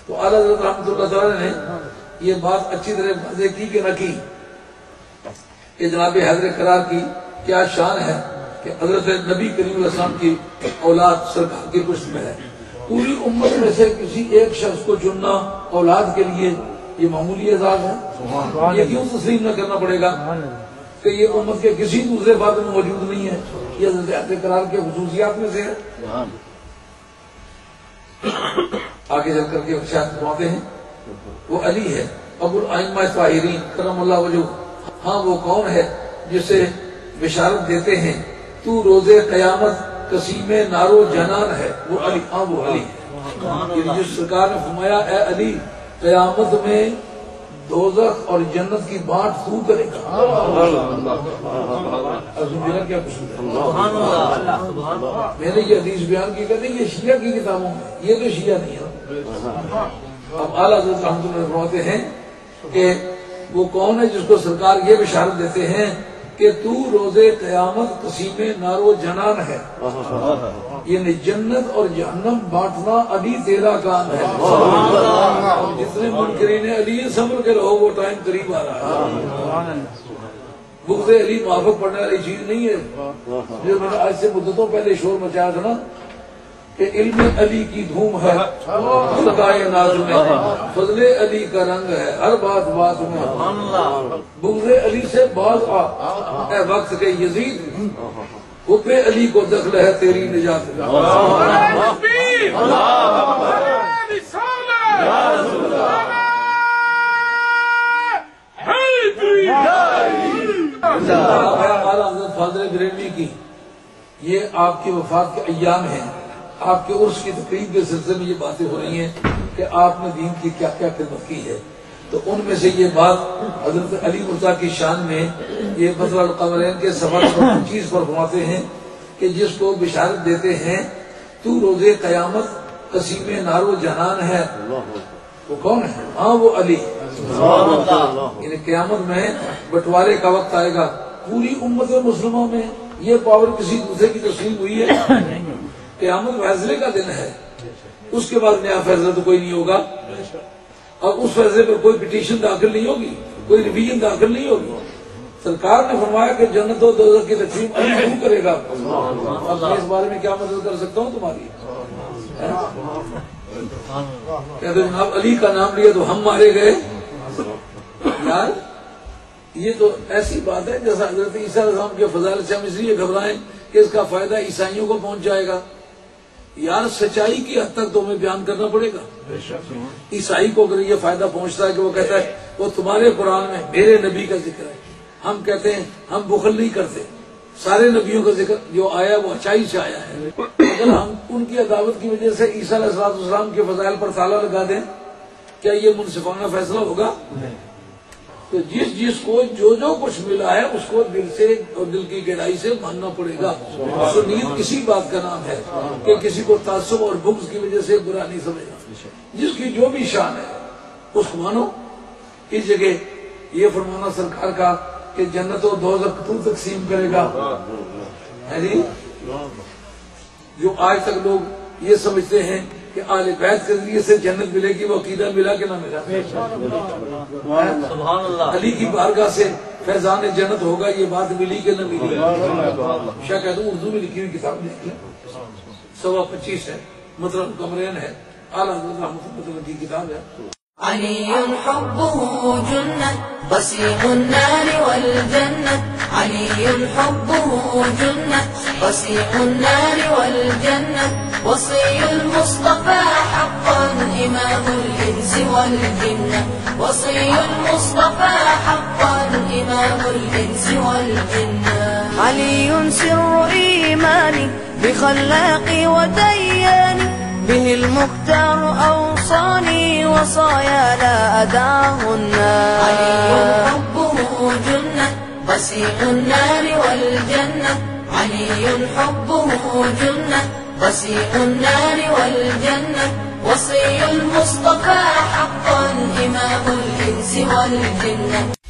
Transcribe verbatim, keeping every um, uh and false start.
تو اعلیٰ حضرت رحمۃ اللہ تعالیٰ نے یہ بات اچھی طرح واضح کی کہ نہ کی کہ جناب حیدر کرار کی کیا شان ہے کہ حضرت نبی کریم علیہ السلام کی اولاد سرکار کی پشت میں ہے. پوری امت میں سے کسی ایک شخص کو چننا اولاد کے لیے یہ معمولی اعزاز ہے. یہ کیوں تسلیم نہ کرنا پڑے گا کہ یہ امت کے کسی دوسرے فاتح میں موجود نہیں ہے؟ یہ حضرت حیدر کرار کے خصوصیات میں سے ہے. آگے چل کر کے ارشاد فرماتے ہیں وہ علی ہے ابو الائمہ طاہرین کرم اللہ وجہ. ہاں وہ کون ہے جسے بشارت دیتے ہیں تو روز قیامت قسیم نارو جنان ہے؟ وہ علی. ہاں وہ علی ہے جس سرکار نے فرمایا اے علی قیامت میں دوزخ اور جنت کی بانٹ تو کرے گا. میرا کیا قصور ہے؟ میں نے یہ حدیث بیان کی کہتے ہیں یہ شیعہ کی کتابوں میں، یہ تو شیعہ نہیں ہے. اب اعلیٰ حضرت رحمۃ اللہ فرماتے ہیں کہ وہ کون ہے جس کو سرکار یہ بشارت دیتے ہیں کہ تو روز قیامت قسیم نارو جنان ہے، یعنی جنت اور جہنم بانٹنا علی تیرا کام ہے. اور جتنے منکرین علی صبر کے رہو، وہ ٹائم قریب آ رہا ہے. بغض علی موافق پڑھنے والی چیز نہیں ہے. جو میں نے آج سے مدتوں پہلے شور مچایا تھا نا کہ علم علی کی دھوم ہے، صدائے ناز میں فضل علی کا رنگ ہے ہر بات بات میں. بغض علی سے باز آ اے وقت کے یزید، حب علی کو دخل ہے تیری نجات میں. اعلیٰ حضرت فاضل بریلوی کی یہ آپ کی وفات کے ایام ہیں، آپ کے عرس کی تقریب کے سلسلے میں یہ باتیں ہو رہی ہیں کہ آپ نے دین کی کیا کیا خدمت کی ہے. تو ان میں سے یہ بات حضرت علی مرزا کی شان میں یہ بدر القمرین کے سفر پچیس پر فرماتے ہیں کہ جس کو بشارت دیتے ہیں تو روز قیامت قسیم نارو جہان ہے. وہ کون ہے؟ ہاں وہ علی. یعنی قیامت میں بٹوارے کا وقت آئے گا. پوری امت مسلمہ میں یہ پاور کسی دوسرے کی تسلیم ہوئی ہے؟ قیامت فیصلے کا دن ہے، اس کے بعد نیا فیصلہ تو کوئی نہیں ہوگا. اب اس فیصلے پر کوئی پٹیشن داخل نہیں ہوگی، کوئی ریویژن داخل نہیں ہوگی. سرکار نے فرمایا کہ جنت و دوزخ کی تقسیم علی کیوں کرے گا. اب میں اس بارے میں کیا مدد کر سکتا ہوں تمہاری؟ کہتے جناب علی کا نام لیا تو ہم مارے گئے. یار یہ تو ایسی بات ہے جیسا حضرت عیسیٰ علیہ السلام کے فضائل سے ہم اس لیے گھبرائیں کہ اس کا فائدہ عیسائیوں کو پہنچ جائے گا. یار سچائی کی حد تک تو ہمیں بیان کرنا پڑے گا. عیسائی کو اگر یہ فائدہ پہنچتا ہے کہ وہ کہتا ہے وہ تمہارے قرآن میں میرے نبی کا ذکر ہے، ہم کہتے ہیں ہم بخل نہیں کرتے، سارے نبیوں کا ذکر جو آیا وہ اچائی سے آیا ہے. اگر ہم ان کی عداوت کی وجہ سے عیسیٰ علیہ السلام کے فضائل پر تالا لگا دیں، کیا یہ منصفانہ فیصلہ ہوگا؟ تو جس جس کو جو جو کچھ ملا ہے اس کو دل سے اور دل کی گہرائی سے ماننا پڑے گا. سنیت کسی بات کا نام ہے کہ کسی کو تعصب اور بغض کی وجہ سے برا نہیں سمجھنا. جس کی جو بھی شان ہے اس کو مانو. اس جگہ یہ فرمانا سرکار کا کہ جنت و دوزخ تو تقسیم کرے گا ہے جی. جو آج تک لوگ یہ سمجھتے ہیں کہ آل بیت کے ذریعے سے جنت ملے گی، وہ عقیدہ ملا کہ نہ ملا؟ سبحان اللہ. علی کی بارگاہ سے فیضان جنت ہوگا، یہ بات ملی کہ نہ ملی؟ شاہ کہتا ہوں اردو میں لکھی ہوئی کتاب دیکھ لیں، سوا پچیس ہے، مطلب کمرین ہے، اعلیٰ حضرت رحمۃ اللہ کی کتاب ہے. علي حبه جنة بصيغ النار والجنة. علي حبه جنة بصيغ النار والجنة. وصي المصطفى حقا إمام الإنس والجنة. وصي المصطفى حقا إمام الإنس والجنة. علي سر إيماني بخلاقي ودياني. به المختار أوصاني وصايا لا أداهن. علي حبه جنة بصيغ النار والجنة. علي حبه جنة بصيغ النار والجنة. وصي المصطفى حقا إمام الإنس والجنة.